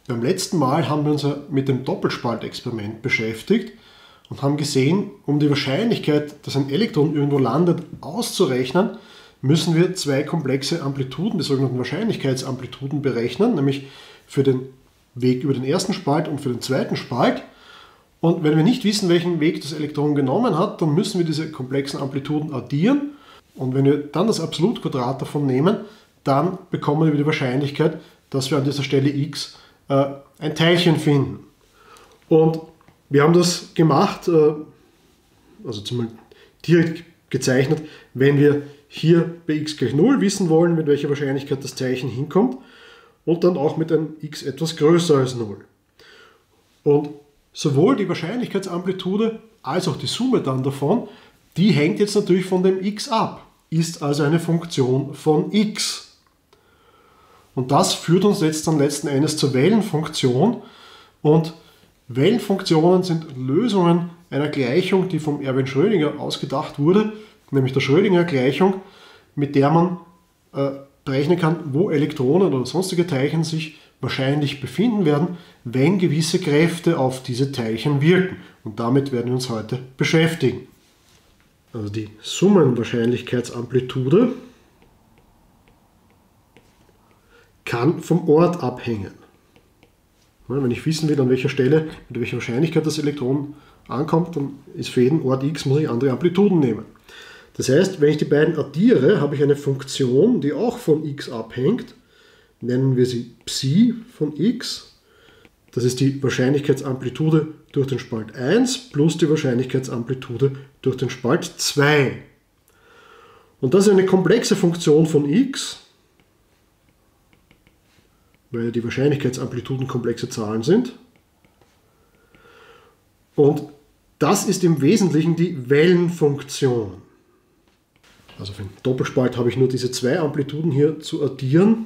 Beim letzten Mal haben wir uns ja mit dem Doppelspaltexperiment beschäftigt und haben gesehen, um die Wahrscheinlichkeit, dass ein Elektron irgendwo landet, auszurechnen, müssen wir zwei komplexe Amplituden, die sogenannten Wahrscheinlichkeitsamplituden, berechnen, nämlich für den Weg über den ersten Spalt und für den zweiten Spalt. Und wenn wir nicht wissen, welchen Weg das Elektron genommen hat, dann müssen wir diese komplexen Amplituden addieren. Und wenn wir dann das Absolutquadrat davon nehmen, dann bekommen wir die Wahrscheinlichkeit, dass wir an dieser Stelle x ein Teilchen finden. Und wir haben das gemacht, also zumindest direkt gezeichnet, wenn wir hier bei x gleich 0 wissen wollen, mit welcher Wahrscheinlichkeit das Teilchen hinkommt, und dann auch mit einem x etwas größer als 0. Und sowohl die Wahrscheinlichkeitsamplitude als auch die Summe dann davon, die hängt jetzt natürlich von dem x ab, ist also eine Funktion von x. Und das führt uns jetzt dann letzten Endes zur Wellenfunktion. Und Wellenfunktionen sind Lösungen einer Gleichung, die vom Erwin Schrödinger ausgedacht wurde, nämlich der Schrödinger-Gleichung, mit der man berechnen kann, wo Elektronen oder sonstige Teilchen sich wahrscheinlich befinden werden, wenn gewisse Kräfte auf diese Teilchen wirken. Und damit werden wir uns heute beschäftigen. Also die Summenwahrscheinlichkeitsamplitude kann vom Ort abhängen. Wenn ich wissen will, an welcher Stelle, mit welcher Wahrscheinlichkeit das Elektron ankommt, dann ist für jeden Ort x, muss ich andere Amplituden nehmen. Das heißt, wenn ich die beiden addiere, habe ich eine Funktion, die auch von x abhängt. Nennen wir sie Psi von x. Das ist die Wahrscheinlichkeitsamplitude durch den Spalt 1 plus die Wahrscheinlichkeitsamplitude durch den Spalt 2. Und das ist eine komplexe Funktion von x, weil die Wahrscheinlichkeitsamplituden komplexe Zahlen sind. Und das ist im Wesentlichen die Wellenfunktion. Also für den Doppelspalt habe ich nur diese zwei Amplituden hier zu addieren.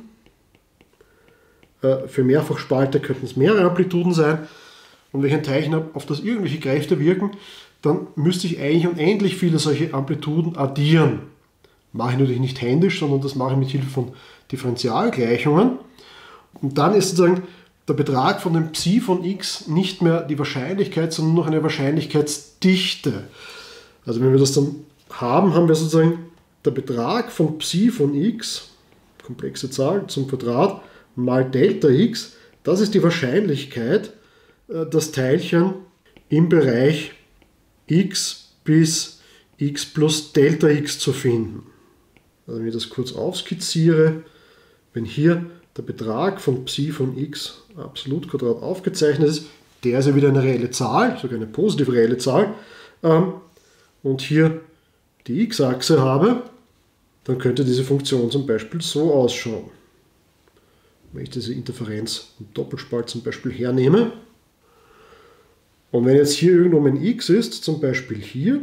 Für Mehrfachspalte könnten es mehrere Amplituden sein. Und wenn ich ein Teilchen habe, auf das irgendwelche Kräfte wirken, dann müsste ich eigentlich unendlich viele solche Amplituden addieren. Mache ich natürlich nicht händisch, sondern das mache ich mit Hilfe von Differentialgleichungen. Und dann ist sozusagen der Betrag von dem Psi von x nicht mehr die Wahrscheinlichkeit, sondern nur noch eine Wahrscheinlichkeitsdichte. Also wenn wir das dann haben, haben wir sozusagen der Betrag von Psi von x, komplexe Zahl, zum Quadrat, mal Delta x, das ist die Wahrscheinlichkeit, das Teilchen im Bereich x bis x plus Delta x zu finden. Also wenn ich das kurz aufskizziere, wenn hier der Betrag von Psi von x Absolutquadrat aufgezeichnet ist, der ist ja wieder eine reelle Zahl, sogar eine positive reelle Zahl, und hier die x-Achse habe, dann könnte diese Funktion zum Beispiel so ausschauen. Wenn ich diese Interferenz im Doppelspalt zum Beispiel hernehme, und wenn jetzt hier irgendwo mein x ist, zum Beispiel hier,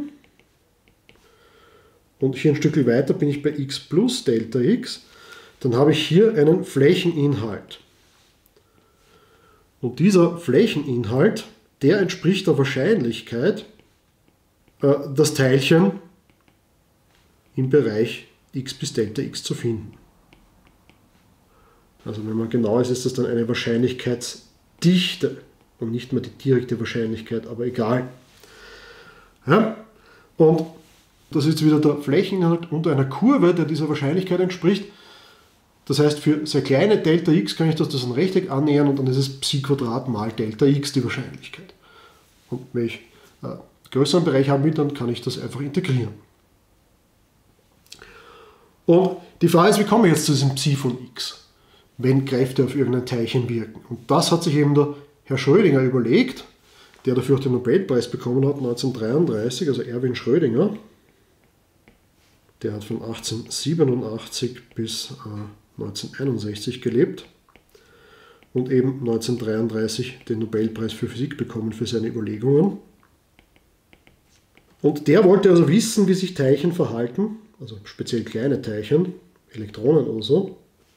und hier ein Stückchen weiter bin ich bei x plus Delta x, dann habe ich hier einen Flächeninhalt. Und dieser Flächeninhalt, der entspricht der Wahrscheinlichkeit, das Teilchen im Bereich x bis Delta x zu finden. Also wenn man genau ist, ist das dann eine Wahrscheinlichkeitsdichte und nicht mehr die direkte Wahrscheinlichkeit, aber egal. Ja? Und das ist wieder der Flächeninhalt unter einer Kurve, der dieser Wahrscheinlichkeit entspricht. Das heißt, für sehr kleine Delta x kann ich das ein Rechteck annähern und dann ist es Psi Quadrat mal Delta x die Wahrscheinlichkeit. Und wenn ich einen größeren Bereich haben will, dann kann ich das einfach integrieren. Und die Frage ist, wie komme ich jetzt zu diesem Psi von x, wenn Kräfte auf irgendein Teilchen wirken? Und das hat sich eben der Herr Schrödinger überlegt, der dafür auch den Nobelpreis bekommen hat, 1933, also Erwin Schrödinger. Der hat von 1887 bis 1961 gelebt und eben 1933 den Nobelpreis für Physik bekommen für seine Überlegungen. Und der wollte also wissen, wie sich Teilchen verhalten, also speziell kleine Teilchen, Elektronen oder so,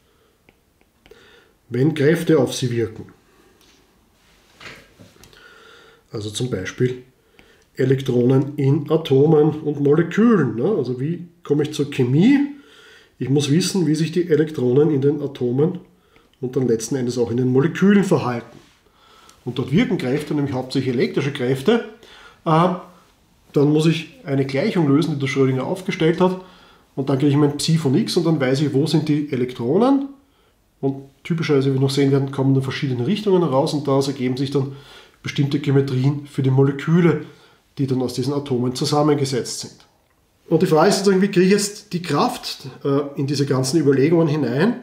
wenn Kräfte auf sie wirken. Also zum Beispiel Elektronen in Atomen und Molekülen. Also wie komme ich zur Chemie? Ich muss wissen, wie sich die Elektronen in den Atomen und dann letzten Endes auch in den Molekülen verhalten. Und dort wirken Kräfte, nämlich hauptsächlich elektrische Kräfte. Dann muss ich eine Gleichung lösen, die der Schrödinger aufgestellt hat. Und dann kriege ich mein Psi von x und dann weiß ich, wo sind die Elektronen. Und typischerweise, wie wir noch sehen werden, kommen dann verschiedene Richtungen heraus und daraus ergeben sich dann bestimmte Geometrien für die Moleküle, die dann aus diesen Atomen zusammengesetzt sind. Und die Frage ist sozusagen, wie kriege ich jetzt die Kraft in diese ganzen Überlegungen hinein?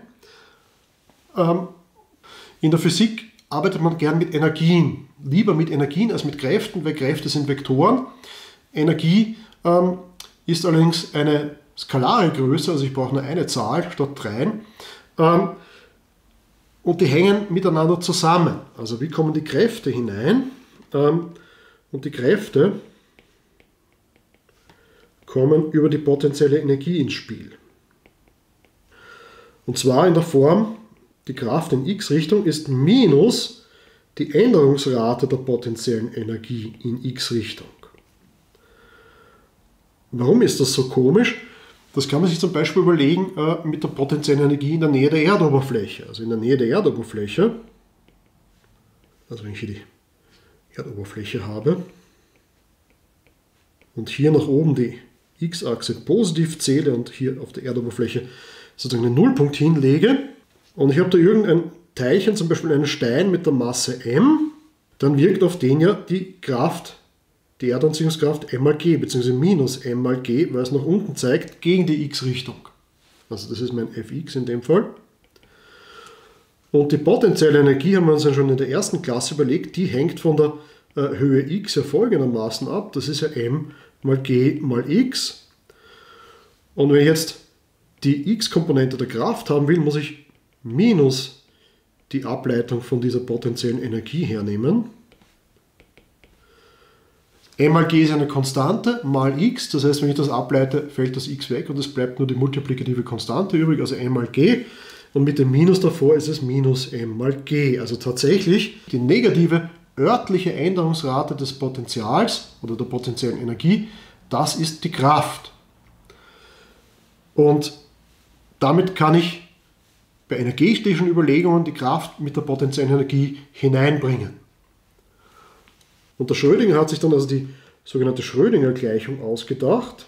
In der Physik arbeitet man gern mit Energien. Lieber mit Energien als mit Kräften, weil Kräfte sind Vektoren. Energie ist allerdings eine skalare Größe, also ich brauche nur eine Zahl statt 3. Und die hängen miteinander zusammen. Also wie kommen die Kräfte hinein? Und die Kräfte kommen über die potenzielle Energie ins Spiel. Und zwar in der Form, die Kraft in x-Richtung ist minus die Änderungsrate der potenziellen Energie in x-Richtung. Warum ist das so komisch? Das kann man sich zum Beispiel überlegen mit der potenziellen Energie in der Nähe der Erdoberfläche. Also in der Nähe der Erdoberfläche, also wenn ich hier die Erdoberfläche habe und hier nach oben die x-Achse positiv zähle und hier auf der Erdoberfläche sozusagen einen Nullpunkt hinlege und ich habe da irgendein Teilchen, zum Beispiel einen Stein mit der Masse m, dann wirkt auf den ja die Kraft, die Erdanziehungskraft m mal g, bzw. minus m mal g, weil es nach unten zeigt, gegen die x-Richtung. Also das ist mein fx in dem Fall. Und die potenzielle Energie haben wir uns ja schon in der ersten Klasse überlegt, die hängt von der Höhe x ja folgendermaßen ab. Das ist ja m mal g mal x. Und wenn ich jetzt die x-Komponente der Kraft haben will, muss ich minus die Ableitung von dieser potenziellen Energie hernehmen. M mal g ist eine Konstante, mal x, das heißt, wenn ich das ableite, fällt das x weg und es bleibt nur die multiplikative Konstante übrig, also m mal g. Und mit dem Minus davor ist es minus m mal g. Also tatsächlich die negative örtliche Änderungsrate des Potentials oder der potenziellen Energie, das ist die Kraft. Und damit kann ich bei energetischen Überlegungen die Kraft mit der potenziellen Energie hineinbringen. Und der Schrödinger hat sich dann also die sogenannte Schrödinger-Gleichung ausgedacht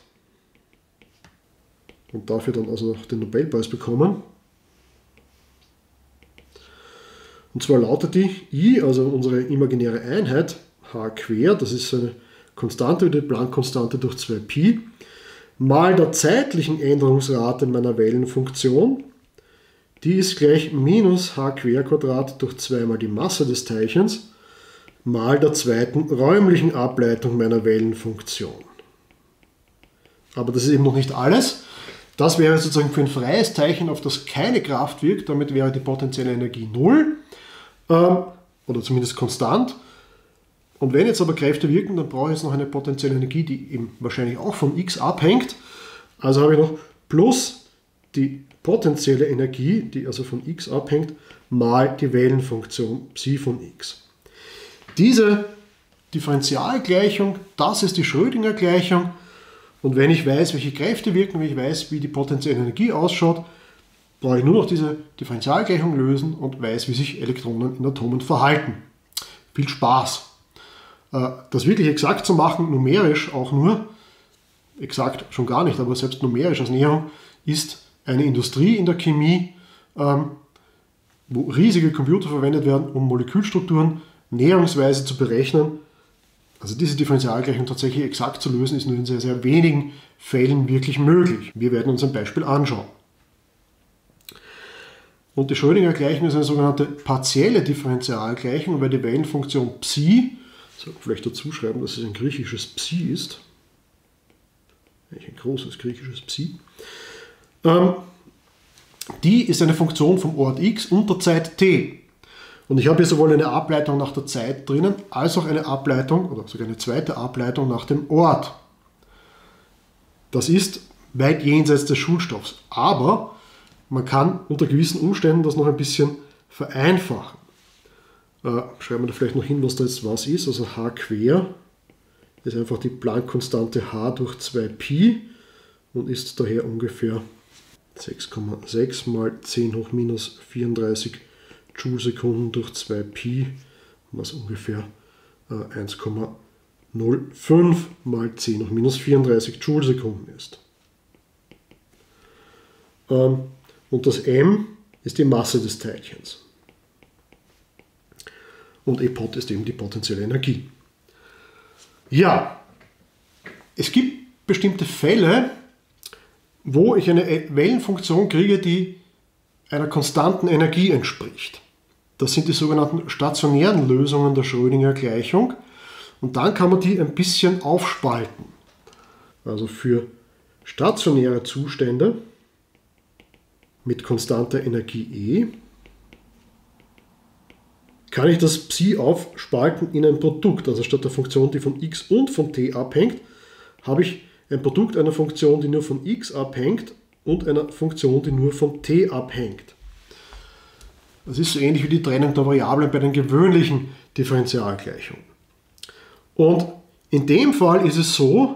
und dafür dann also noch den Nobelpreis bekommen. Und zwar lautet die I, also unsere imaginäre Einheit, h quer, das ist eine Konstante, die Planck-Konstante durch 2π, mal der zeitlichen Änderungsrate meiner Wellenfunktion, die ist gleich minus h quer Quadrat durch 2 mal die Masse des Teilchens, mal der zweiten räumlichen Ableitung meiner Wellenfunktion. Aber das ist eben noch nicht alles. Das wäre sozusagen für ein freies Teilchen, auf das keine Kraft wirkt, damit wäre die potenzielle Energie 0 oder zumindest konstant. Und wenn jetzt aber Kräfte wirken, dann brauche ich jetzt noch eine potenzielle Energie, die eben wahrscheinlich auch von x abhängt. Also habe ich noch plus die potenzielle Energie, die also von x abhängt, mal die Wellenfunktion Psi von x. Diese Differentialgleichung, das ist die Schrödinger-Gleichung. Und wenn ich weiß, welche Kräfte wirken, wenn ich weiß, wie die potenzielle Energie ausschaut, brauche ich nur noch diese Differentialgleichung lösen und weiß, wie sich Elektronen in Atomen verhalten. Viel Spaß! Das wirklich exakt zu machen, numerisch auch nur, exakt schon gar nicht, aber selbst numerisch als Näherung, ist eine Industrie in der Chemie, wo riesige Computer verwendet werden, um Molekülstrukturen näherungsweise zu berechnen. Also diese Differentialgleichung tatsächlich exakt zu lösen, ist nur in sehr, sehr wenigen Fällen wirklich möglich. Wir werden uns ein Beispiel anschauen. Und die Schrödinger-Gleichung ist eine sogenannte partielle Differentialgleichung, weil die Wellenfunktion Psi, so vielleicht dazu schreiben, dass es ein griechisches Psi ist, ein großes griechisches Psi, die ist eine Funktion vom Ort x und der Zeit t. Und ich habe hier sowohl eine Ableitung nach der Zeit drinnen, als auch eine Ableitung, oder sogar eine zweite Ableitung nach dem Ort. Das ist weit jenseits des Schulstoffs. Aber man kann unter gewissen Umständen das noch ein bisschen vereinfachen. Schreiben wir da vielleicht noch hin, was da jetzt was ist. Also h quer ist einfach die Planck-Konstante h durch 2π und ist daher ungefähr 6,6 mal 10 hoch minus 34 Joulesekunden durch 2Pi, was ungefähr 1,05 mal 10 hoch minus 34 Joulesekunden ist. Und das m ist die Masse des Teilchens. Und E-Pot ist eben die potenzielle Energie. Ja, es gibt bestimmte Fälle, wo ich eine Wellenfunktion kriege, die einer konstanten Energie entspricht. Das sind die sogenannten stationären Lösungen der Schrödinger-Gleichung. Und dann kann man die ein bisschen aufspalten. Also für stationäre Zustände mit konstanter Energie E kann ich das Psi aufspalten in ein Produkt. Also statt der Funktion, die von x und von t abhängt, habe ich ein Produkt einer Funktion, die nur von x abhängt und einer Funktion, die nur von t abhängt. Das ist so ähnlich wie die Trennung der Variablen bei den gewöhnlichen Differentialgleichungen. Und in dem Fall ist es so,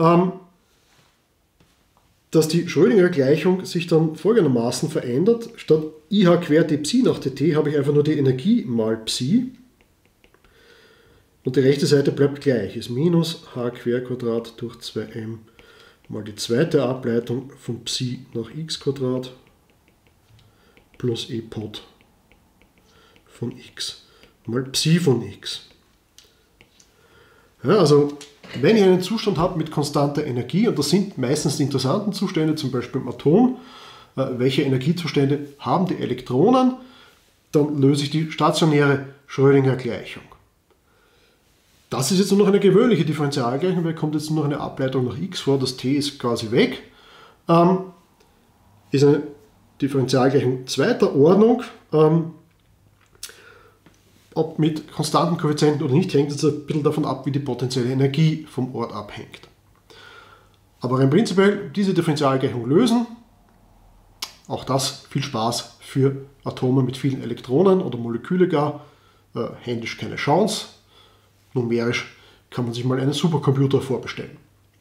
dass die Schrödinger Gleichung sich dann folgendermaßen verändert. Statt IH quer d Psi nach dt habe ich einfach nur die Energie mal Psi. Und die rechte Seite bleibt gleich, ist minus h quer Quadrat durch 2m mal die zweite Ableitung von Psi nach x Quadrat plus E Pot von x mal Psi von x. Ja, also wenn ich einen Zustand habe mit konstanter Energie, und das sind meistens die interessanten Zustände, zum Beispiel im Atom, welche Energiezustände haben die Elektronen, dann löse ich die stationäre Schrödinger Gleichung. Das ist jetzt nur noch eine gewöhnliche Differentialgleichung, weil kommt jetzt nur noch eine Ableitung nach x vor, das t ist quasi weg. Ist eine Differentialgleichung zweiter Ordnung. Ob mit konstanten Koeffizienten oder nicht, hängt jetzt ein bisschen davon ab, wie die potenzielle Energie vom Ort abhängt. Aber rein prinzipiell diese Differentialgleichung lösen, auch das viel Spaß für Atome mit vielen Elektronen oder Moleküle gar, händisch keine Chance. Numerisch kann man sich mal einen Supercomputer vorbestellen.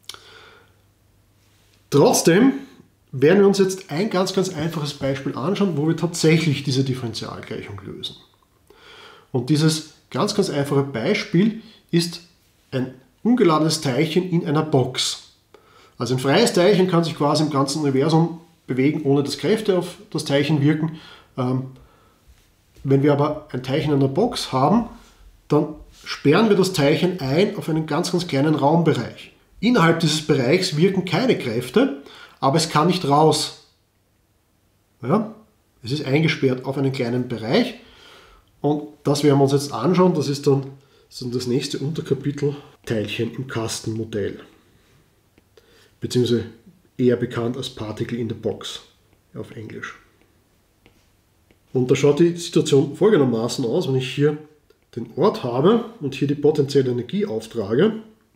Trotzdem werden wir uns jetzt ein ganz einfaches Beispiel anschauen, wo wir tatsächlich diese Differentialgleichung lösen. Und dieses ganz einfache Beispiel ist ein ungeladenes Teilchen in einer Box. Also ein freies Teilchen kann sich quasi im ganzen Universum bewegen, ohne dass Kräfte auf das Teilchen wirken. Wenn wir aber ein Teilchen in einer Box haben, dann sperren wir das Teilchen ein auf einen ganz kleinen Raumbereich. Innerhalb dieses Bereichs wirken keine Kräfte, aber es kann nicht raus. Ja? Es ist eingesperrt auf einen kleinen Bereich. Und das werden wir uns jetzt anschauen, das ist dann das nächste Unterkapitel, Teilchen im Kastenmodell. Beziehungsweise eher bekannt als Particle in the Box auf Englisch. Und da schaut die Situation folgendermaßen aus, wenn ich hier den Ort habe und hier die potenzielle Energie auftrage,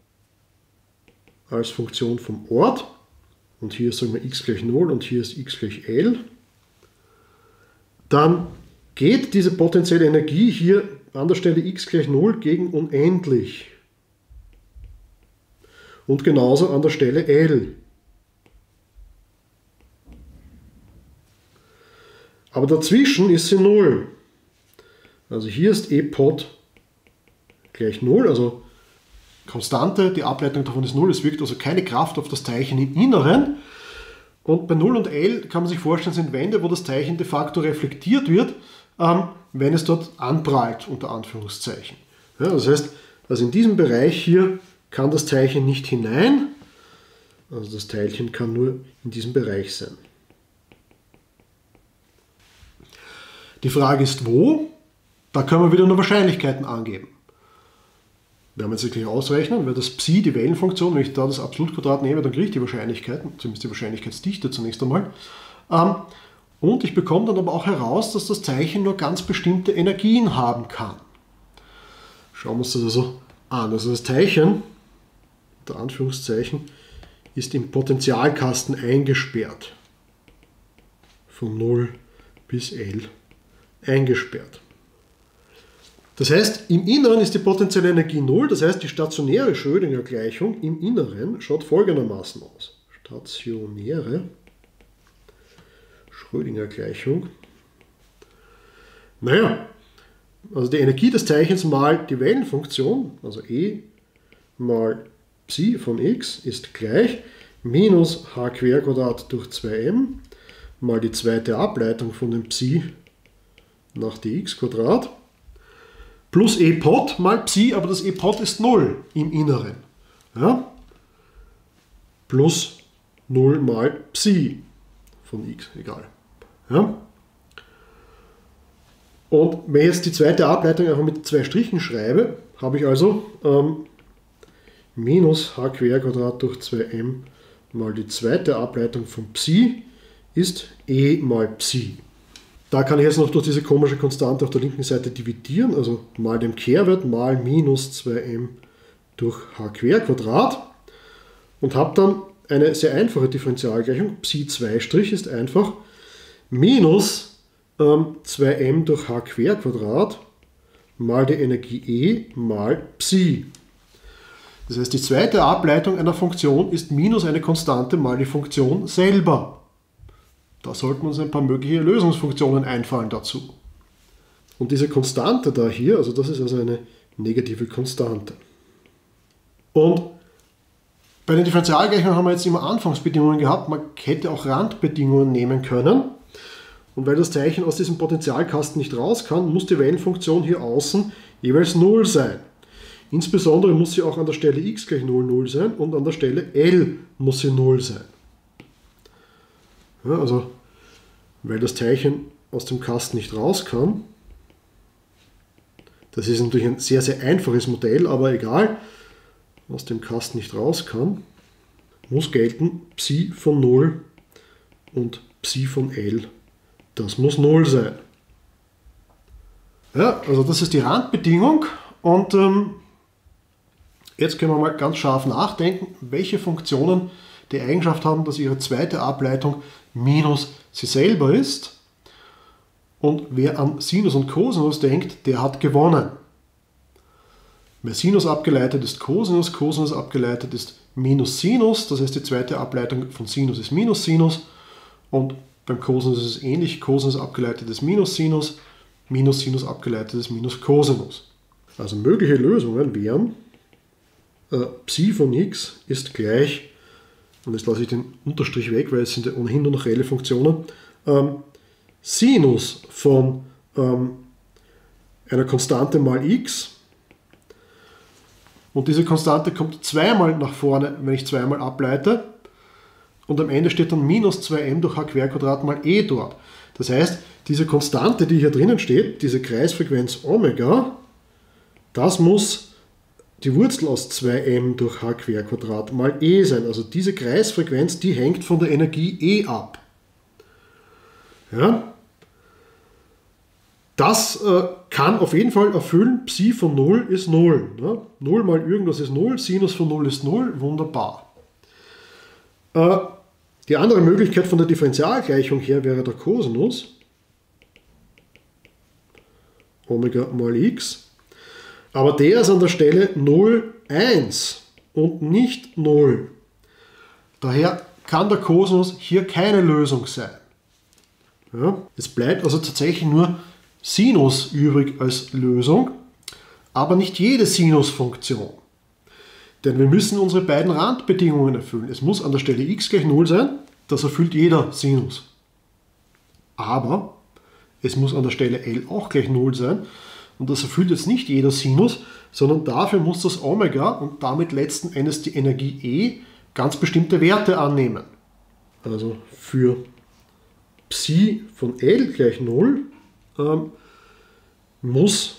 als Funktion vom Ort, und hier sagen wir x gleich 0 und hier ist x gleich L, dann geht diese potenzielle Energie hier an der Stelle x gleich 0 gegen unendlich. Und genauso an der Stelle L. Aber dazwischen ist sie 0. Also hier ist E Pot gleich 0, also Konstante, die Ableitung davon ist 0, es wirkt also keine Kraft auf das Teilchen im Inneren. Und bei 0 und L kann man sich vorstellen, sind Wände, wo das Teilchen de facto reflektiert wird, wenn es dort anprallt, unter Anführungszeichen. Ja, das heißt, also in diesem Bereich hier kann das Teilchen nicht hinein, also das Teilchen kann nur in diesem Bereich sein. Die Frage ist, wo? Da können wir wieder nur Wahrscheinlichkeiten angeben. Werden wir jetzt gleich ausrechnen, weil das Psi, die Wellenfunktion, wenn ich da das Absolutquadrat nehme, dann kriege ich die Wahrscheinlichkeiten, zumindest die Wahrscheinlichkeitsdichte zunächst einmal. Und ich bekomme dann aber auch heraus, dass das Teilchen nur ganz bestimmte Energien haben kann. Schauen wir uns das also an. Also das Teilchen, unter Anführungszeichen, ist im Potentialkasten eingesperrt. Von 0 bis L eingesperrt. Das heißt, im Inneren ist die potenzielle Energie 0, das heißt, die stationäre Schrödinger Gleichung im Inneren schaut folgendermaßen aus. Stationäre Schrödinger Gleichung Naja, also die Energie des Zeichens mal die Wellenfunktion, also E mal Psi von x ist gleich minus h² durch 2m mal die zweite Ableitung von dem Psi nach dx² plus e Pot mal Psi, aber das e Pot ist 0 im Inneren. Ja? Plus 0 mal Psi von x, egal. Ja? Und wenn ich jetzt die zweite Ableitung einfach mit 2 Strichen schreibe, habe ich also minus h² durch 2m mal die zweite Ableitung von Psi ist e mal Psi. Da kann ich jetzt noch durch diese komische Konstante auf der linken Seite dividieren, also mal dem Kehrwert mal minus 2m durch h² und habe dann eine sehr einfache Differentialgleichung. Psi2' ist einfach minus 2m durch h² mal die Energie E mal Psi. Das heißt, die zweite Ableitung einer Funktion ist minus eine Konstante mal die Funktion selber. Da sollten uns ein paar mögliche Lösungsfunktionen einfallen dazu. Und diese Konstante da hier, also das ist also eine negative Konstante. Und bei den Differentialgleichungen haben wir jetzt immer Anfangsbedingungen gehabt, man hätte auch Randbedingungen nehmen können. Und weil das Zeichen aus diesem Potentialkasten nicht raus kann, muss die Wellenfunktion hier außen jeweils 0 sein. Insbesondere muss sie auch an der Stelle x gleich 0, 0 sein und an der Stelle L muss sie 0 sein. Ja, also, weil das Teilchen aus dem Kasten nicht raus kann, das ist natürlich ein sehr, sehr einfaches Modell, aber egal, aus dem Kasten nicht raus kann, muss gelten Psi von 0 und Psi von L, das muss 0 sein. Ja, also das ist die Randbedingung und jetzt können wir mal ganz scharf nachdenken, welche Funktionen die Eigenschaft haben, dass ihre zweite Ableitung minus sie selber ist. Und wer an Sinus und Cosinus denkt, der hat gewonnen. Weil Sinus abgeleitet ist Cosinus, Cosinus abgeleitet ist minus Sinus, das heißt die zweite Ableitung von Sinus ist minus Sinus und beim Cosinus ist es ähnlich, Cosinus abgeleitet ist minus Sinus, minus Sinus abgeleitet ist minus Cosinus. Also mögliche Lösungen wären Psi von x ist gleich, und jetzt lasse ich den Unterstrich weg, weil es sind ja ohnehin nur noch reelle Funktionen, Sinus von einer Konstante mal x. Und diese Konstante kommt zweimal nach vorne, wenn ich zweimal ableite. Und am Ende steht dann minus 2m durch h² mal e dort. Das heißt, diese Konstante, die hier drinnen steht, diese Kreisfrequenz Omega, das muss die Wurzel aus 2m durch h² mal e sein. Also diese Kreisfrequenz, die hängt von der Energie E ab. Ja? Das kann auf jeden Fall erfüllen, Psi von 0 ist 0. Ne? 0 mal irgendwas ist 0, Sinus von 0 ist 0, wunderbar. Die andere Möglichkeit von der Differentialgleichung her wäre der Cosinus. Omega mal x. Aber der ist an der Stelle 0, 1 und nicht 0. Daher kann der Cosinus hier keine Lösung sein. Ja? Es bleibt also tatsächlich nur Sinus übrig als Lösung, aber nicht jede Sinusfunktion. Denn wir müssen unsere beiden Randbedingungen erfüllen. Es muss an der Stelle x gleich 0 sein, das erfüllt jeder Sinus. Aber es muss an der Stelle L auch gleich 0 sein und das erfüllt jetzt nicht jeder Sinus, sondern dafür muss das Omega und damit letzten Endes die Energie E ganz bestimmte Werte annehmen. Also für Psi von L gleich 0 muss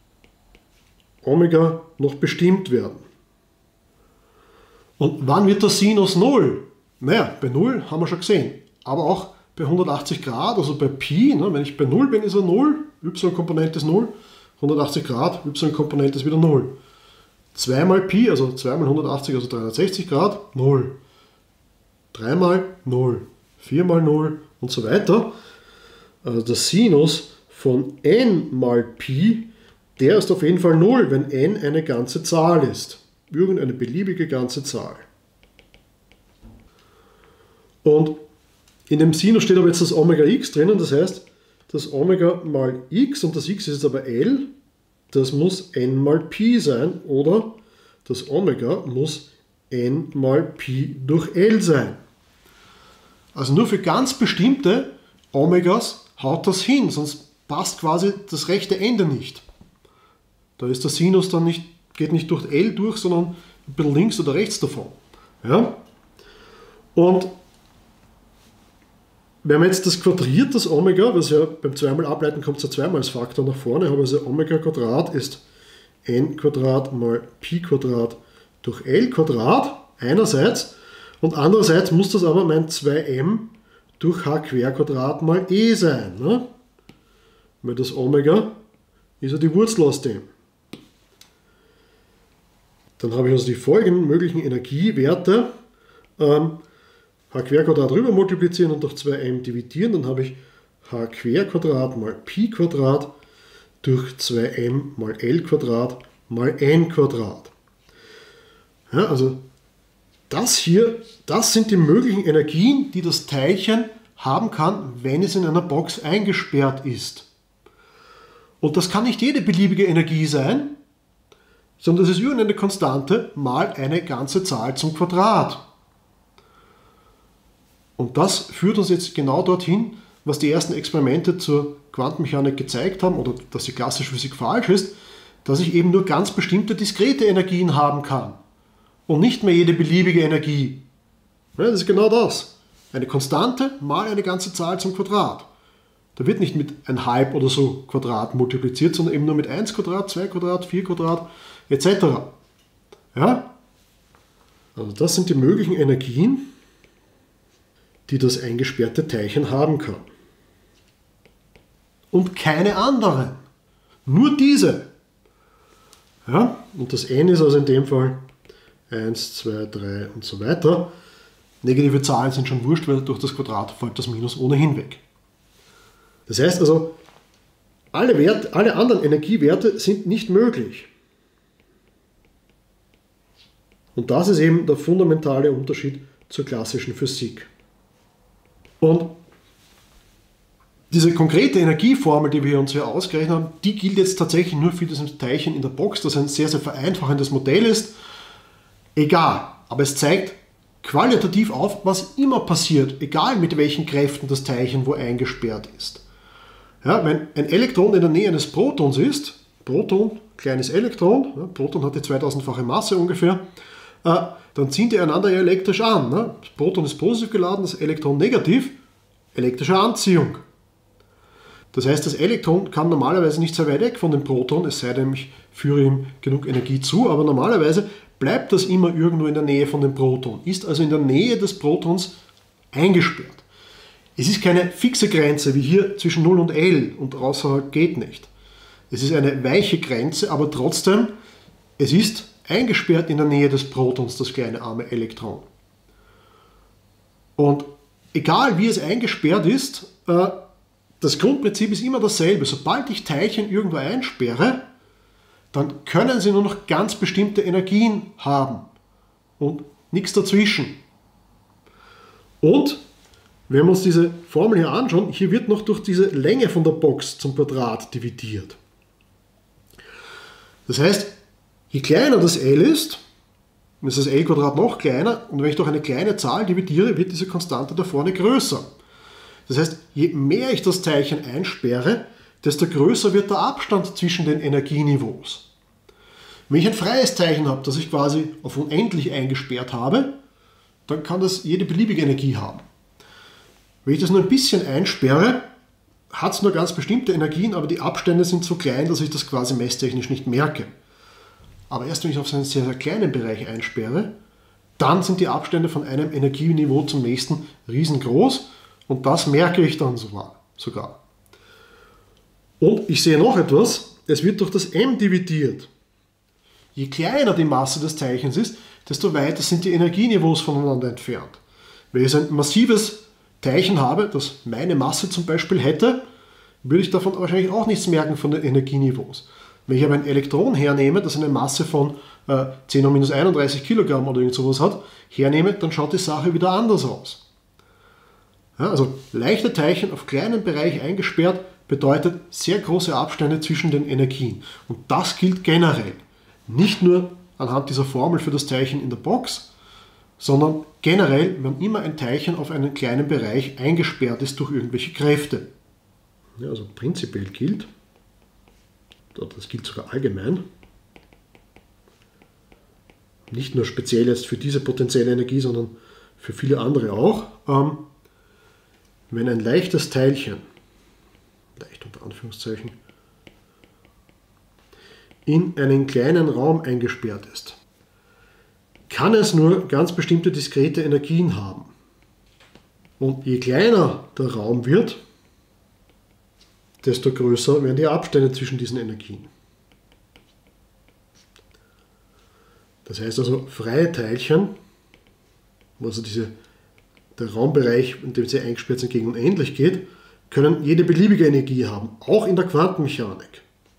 Omega noch bestimmt werden. Und wann wird der Sinus 0? Naja, bei 0 haben wir schon gesehen, aber auch bei 180 Grad, also bei Pi, ne, wenn ich bei 0 bin, ist er 0, y-Komponente ist 0, 180 Grad, y-Komponente ist wieder 0. 2 mal Pi, also 2 mal 180, also 360 Grad, 0. 3 mal 0, 4 mal 0 und so weiter. Also der Sinus von n mal Pi, der ist auf jeden Fall 0, wenn n eine ganze Zahl ist. Irgendeine beliebige ganze Zahl. Und in dem Sinus steht aber jetzt das Omega x drinnen, das heißt, das Omega mal x, und das x ist jetzt aber L, das muss n mal Pi sein, oder das Omega muss n mal Pi durch L sein. Also nur für ganz bestimmte Omegas haut das hin, sonst passt quasi das rechte Ende nicht. Da ist der Sinus dann nicht, geht nicht durch L durch, sondern ein bisschen links oder rechts davon. Ja? Und wenn man jetzt das quadriert, das Omega, was ja beim zweimal ableiten kommt, so zweimal als Faktor nach vorne, habe also Omega Quadrat ist n Quadrat mal Pi Quadrat durch L Quadrat einerseits, und andererseits muss das aber mein 2m durch h Quer Quadrat mal e sein. Ne? Weil das Omega ist ja die Wurzel aus dem. Dann habe ich also die folgenden möglichen Energiewerte. H Quer Quadrat rüber multiplizieren und durch 2m dividieren, dann habe ich h Quer Quadrat mal Pi Quadrat durch 2m mal L Quadrat mal n Quadrat. Ja, also das hier, das sind die möglichen Energien, die das Teilchen haben kann, wenn es in einer Box eingesperrt ist. Und das kann nicht jede beliebige Energie sein, sondern das ist irgendeine Konstante mal eine ganze Zahl zum Quadrat. Und das führt uns jetzt genau dorthin, was die ersten Experimente zur Quantenmechanik gezeigt haben, oder dass die klassische Physik falsch ist, dass ich eben nur ganz bestimmte diskrete Energien haben kann und nicht mehr jede beliebige Energie. Ja, das ist genau das. Eine Konstante mal eine ganze Zahl zum Quadrat. Da wird nicht mit 1/2 oder so Quadrat multipliziert, sondern eben nur mit 1 Quadrat, 2 Quadrat, 4 Quadrat etc. Ja? Also das sind die möglichen Energien, die das eingesperrte Teilchen haben kann. Und keine anderen. Nur diese. Ja? Und das n ist also in dem Fall 1, 2, 3 und so weiter. Negative Zahlen sind schon wurscht, weil durch das Quadrat fällt das Minus ohnehin weg. Das heißt also, alle anderen Energiewerte sind nicht möglich. Und das ist eben der fundamentale Unterschied zur klassischen Physik. Und diese konkrete Energieformel, die wir uns hier ausgerechnet haben, die gilt jetzt tatsächlich nur für dieses Teilchen in der Box, das ein sehr, sehr vereinfachendes Modell ist. Egal, aber es zeigt qualitativ auf, was immer passiert, egal mit welchen Kräften das Teilchen wo eingesperrt ist. Ja, wenn ein Elektron in der Nähe eines Protons ist, Proton, kleines Elektron, ja, Proton hat die 2000-fache Masse ungefähr, dann ziehen die einander ja elektrisch an. Ne? Das Proton ist positiv geladen, das Elektron negativ, elektrische Anziehung. Das heißt, das Elektron kann normalerweise nicht sehr weit weg von dem Proton, es sei denn, ich führe ihm genug Energie zu, aber normalerweise bleibt das immer irgendwo in der Nähe von dem Proton, ist also in der Nähe des Protons eingesperrt. Es ist keine fixe Grenze wie hier zwischen 0 und L und außerhalb geht nicht. Es ist eine weiche Grenze, aber trotzdem, es ist eingesperrt in der Nähe des Protons, das kleine arme Elektron. Und egal wie es eingesperrt ist, das Grundprinzip ist immer dasselbe. Sobald ich Teilchen irgendwo einsperre, dann können sie nur noch ganz bestimmte Energien haben und nichts dazwischen. Und wenn wir uns diese Formel hier anschauen, hier wird noch durch diese Länge von der Box zum Quadrat dividiert. Das heißt, je kleiner das L ist, ist das L-Quadrat noch kleiner, und wenn ich durch eine kleine Zahl dividiere, wird diese Konstante da vorne größer. Das heißt, je mehr ich das Teilchen einsperre, desto größer wird der Abstand zwischen den Energieniveaus. Wenn ich ein freies Teilchen habe, das ich quasi auf unendlich eingesperrt habe, dann kann das jede beliebige Energie haben. Wenn ich das nur ein bisschen einsperre, hat es nur ganz bestimmte Energien, aber die Abstände sind so klein, dass ich das quasi messtechnisch nicht merke. Aber erst wenn ich auf so einen sehr, sehr kleinen Bereich einsperre, dann sind die Abstände von einem Energieniveau zum nächsten riesengroß, und das merke ich dann sogar. Und ich sehe noch etwas, es wird durch das m dividiert. Je kleiner die Masse des Teilchens ist, desto weiter sind die Energieniveaus voneinander entfernt. Wenn ich ein massives Teilchen habe, das meine Masse zum Beispiel hätte, würde ich davon wahrscheinlich auch nichts merken von den Energieniveaus. Wenn ich aber ein Elektron hernehme, das eine Masse von 10 hoch minus 31 Kilogramm oder irgend sowas hat, hernehme, dann schaut die Sache wieder anders aus. Ja, also leichte Teilchen auf kleinen Bereich eingesperrt bedeutet sehr große Abstände zwischen den Energien. Und das gilt generell. Nicht nur anhand dieser Formel für das Teilchen in der Box, sondern generell, wenn immer ein Teilchen auf einen kleinen Bereich eingesperrt ist durch irgendwelche Kräfte. Ja, also prinzipiell gilt, das gilt sogar allgemein, nicht nur speziell jetzt für diese potenzielle Energie, sondern für viele andere auch, wenn ein leichtes Teilchen, leicht unter Anführungszeichen, in einen kleinen Raum eingesperrt ist, kann es nur ganz bestimmte diskrete Energien haben. Und je kleiner der Raum wird, desto größer werden die Abstände zwischen diesen Energien. Das heißt also, freie Teilchen, also der Raumbereich, in dem sie eingesperrt sind, gegen unendlich geht, können jede beliebige Energie haben, auch in der Quantenmechanik.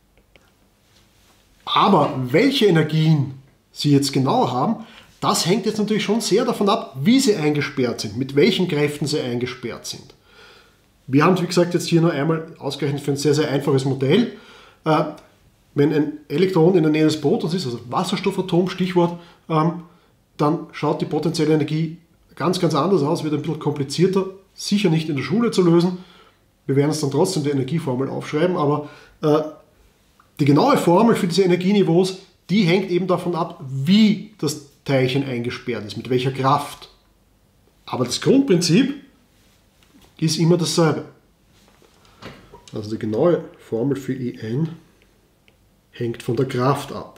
Aber welche Energien sie jetzt genau haben, das hängt jetzt natürlich schon sehr davon ab, wie sie eingesperrt sind, mit welchen Kräften sie eingesperrt sind. Wir haben es, wie gesagt, jetzt hier nur einmal ausgerechnet für ein sehr, sehr einfaches Modell. Wenn ein Elektron in der Nähe des Protons ist, also Wasserstoffatom, Stichwort, dann schaut die potenzielle Energie ganz, ganz anders aus, wird ein bisschen komplizierter, sicher nicht in der Schule zu lösen. Wir werden uns dann trotzdem die Energieformel aufschreiben, aber die genaue Formel für diese Energieniveaus, die hängt eben davon ab, wie das Teilchen eingesperrt ist, mit welcher Kraft. Aber das Grundprinzip ist immer dasselbe. Also die genaue Formel für En hängt von der Kraft ab.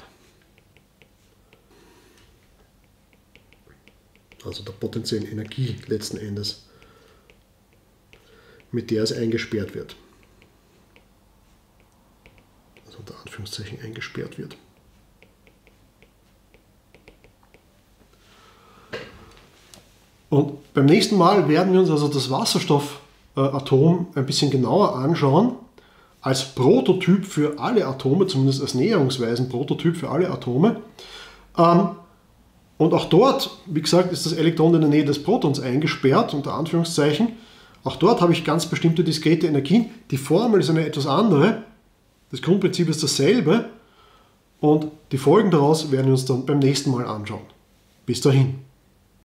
Also der potenziellen Energie letzten Endes, mit der es eingesperrt wird. Also unter Anführungszeichen eingesperrt wird. Und beim nächsten Mal werden wir uns also das Wasserstoffatom ein bisschen genauer anschauen, als Prototyp für alle Atome, zumindest als näherungsweisen Prototyp für alle Atome. Und auch dort, wie gesagt, ist das Elektron in der Nähe des Protons eingesperrt, unter Anführungszeichen. Auch dort habe ich ganz bestimmte diskrete Energien. Die Formel ist eine etwas andere. Das Grundprinzip ist dasselbe. Und die Folgen daraus werden wir uns dann beim nächsten Mal anschauen. Bis dahin.